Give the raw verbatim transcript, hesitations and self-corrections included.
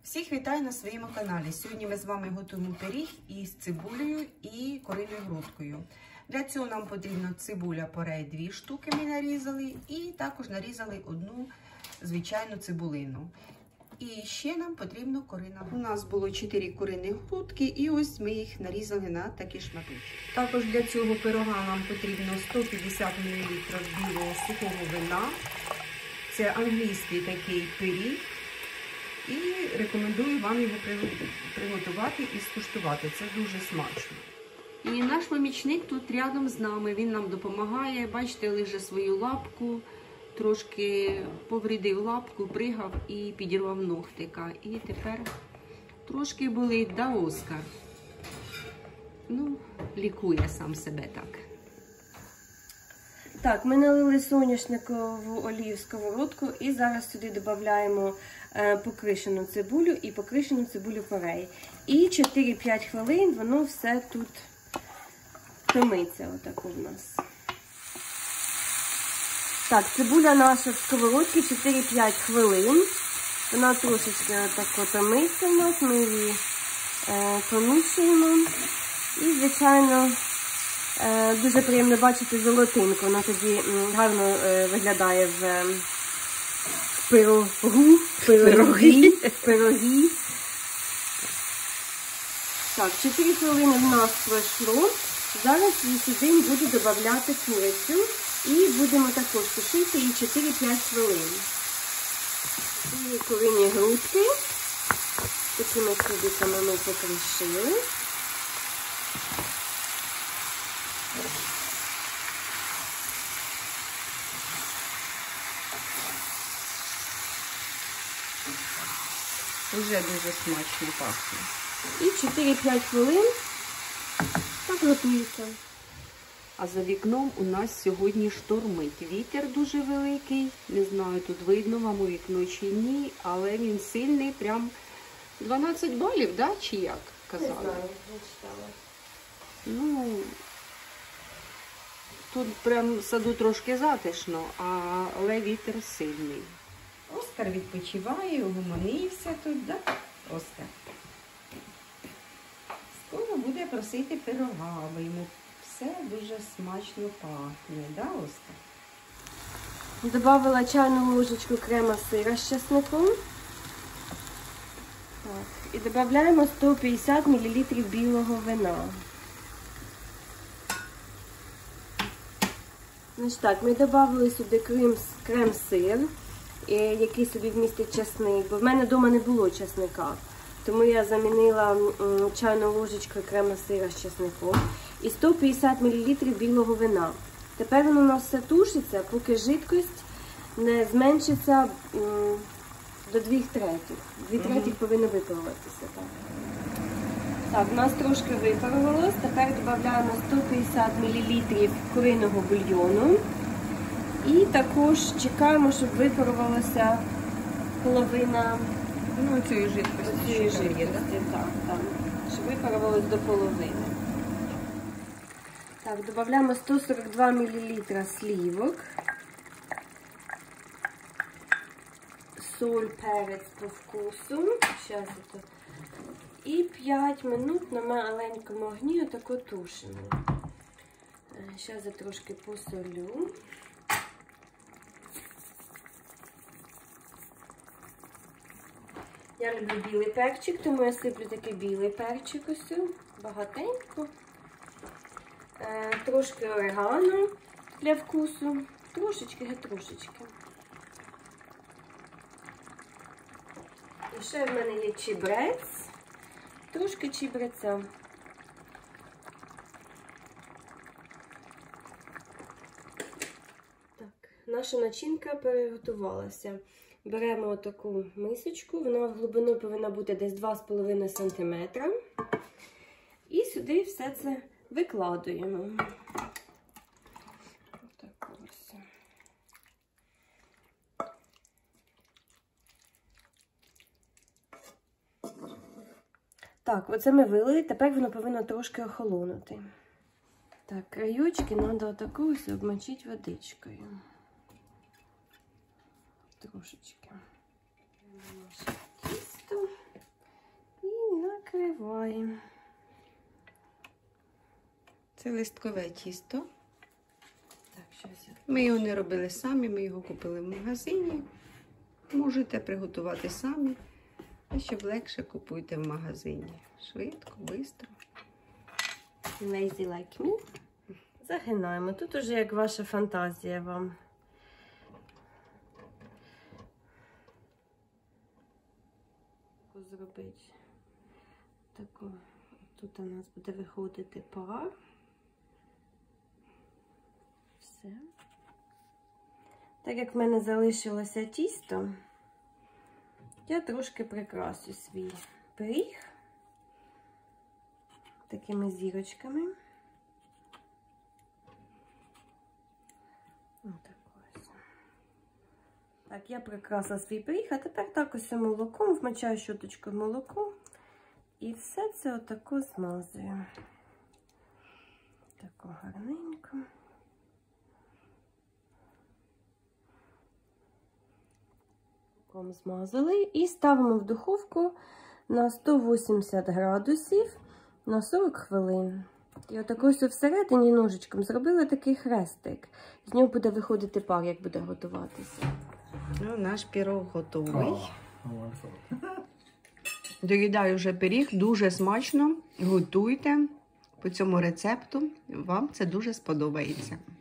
Всіх вітаю на своєму каналі. Сьогодні ми з вами готуємо пиріг із цибулею і куриною грудкою. Для цього нам потрібно цибуля порей дві штуки ми нарізали і також нарізали одну звичайну цибулину. І ще нам потрібно курина. У нас було чотири курині грудки і ось ми їх нарізали на такі шматочки. Також для цього пирога нам потрібно сто п'ятдесят мілілітрів білого сухого вина. Це англійський такий пиріг. І рекомендую вам його приготувати і скуштувати. Це дуже смачно. І наш помічник тут рядом з нами. Він нам допомагає. Бачите, лиже свою лапку. Трошки повредив лапку, пригав і підірвав ногтика. І тепер трошки болить, да, Оскар? Ну, лікує сам себе так. Так, ми налили соняшникову олію в сковородку і зараз сюди додаємо е, покришену цибулю і покришену цибулю порей. І чотири-п'ять хвилин воно все тут томиться, отако в нас. Так, цибуля наша в сковородці чотири-п'ять хвилин. Вона трошечки отако томиться в нас, ми її е, помішуємо. І, звичайно, е, дуже приємно бачити золотинку. Вона тоді гарно е, виглядає в е, пирогу, пирогі, пирогі. Так, чотири хвилини в нас пройшло. Зараз сюди буду додавати курицю. І будемо також тушити її чотири-п'ять хвилин. І курині грудки. Такими кубиками ми покришили. Вже дуже смачно пахне. І чотири-п'ять хвилин так готується. А за вікном у нас сьогодні штормить. Вітер дуже великий. Не знаю, тут видно вам у вікно чи ні, але він сильний, прям дванадцять балів, да? Чи як казали? Не знаю, не читала. Ну, тут прям в саду трошки затишно, а, але вітер сильний. Оскар відпочиває, угомонився тут, да? Оскар. Скоро буде просити пирога, бо йому все дуже смачно пахне, да, Оскар? Добавила чайну ложечку крема сира з чесником. Так. І додаємо сто п'ятдесят мілілітрів білого вина. Значить так, ми додали сюди крем-сир, який собі вмістить чесник, бо в мене вдома не було чесника. Тому я замінила чайну ложечку крема сира з чесником і сто п'ятдесят мілілітрів білого вина. Тепер воно у нас все тушиться, поки жидкость не зменшиться до двох третіх. Дві третіх повинно випаруватися. Так. Так, у нас трошки випарувалось. Тепер додаємо сто п'ятдесят мілілітрів куриного бульйону. І також чекаємо, щоб випарувалася половина. Ну, цієї жидкості. Цієї жидкості, так, так. Щоб випарувалось до половини. Так, додаємо сто сорок два мілілітра слівок. Соль, перець по вкусу. Зараз це. І п'ять минут на маленькому огні отако тушимо. Зараз я трошки посолю. Я люблю білий перчик, тому я сиплю такий білий перчик ось, багатенько. Е, трошки орегано для вкусу, трошечки, геть трошечки. І ще в мене є чебрець, трошки чебреця. Так, наша начинка переготувалася. Беремо отаку мисочку, вона в глибину повинна бути десь два з половиною сантиметра. І сюди все це викладуємо. Отак ось. Так, оце ми вилили, тепер воно повинно трошки охолонути. Так, краючки треба отаку ось обмочити водичкою. Трошечки. Наше тісто. Це листкове тісто. Так, щось я... Ми його не робили самі, ми його купили в магазині. Можете приготувати самі. А щоб легше, купуйте в магазині. Швидко, швидко. Lazy like me. Загинаємо. Тут уже як ваша фантазія вам. Зробити таку. Тут у нас буде виходити пар. Все. Так як в мене залишилося тісто, я трошки прикрасю свій пиріг такими зірочками. Отак ось. Так, я прикрасила свій пиріг, а тепер так ось молоком, вмочаю щоточкою молоко і все це отако змазую. Тако гарненько. Змазали і ставимо в духовку на сто вісімдесят градусів на сорок хвилин. І отак ось всередині ножичком зробили такий хрестик. З нього буде виходити пар, як буде готуватися. Ну, наш пирог готовий. Доїдаю вже пиріг, дуже смачно. Готуйте по цьому рецепту, вам це дуже сподобається.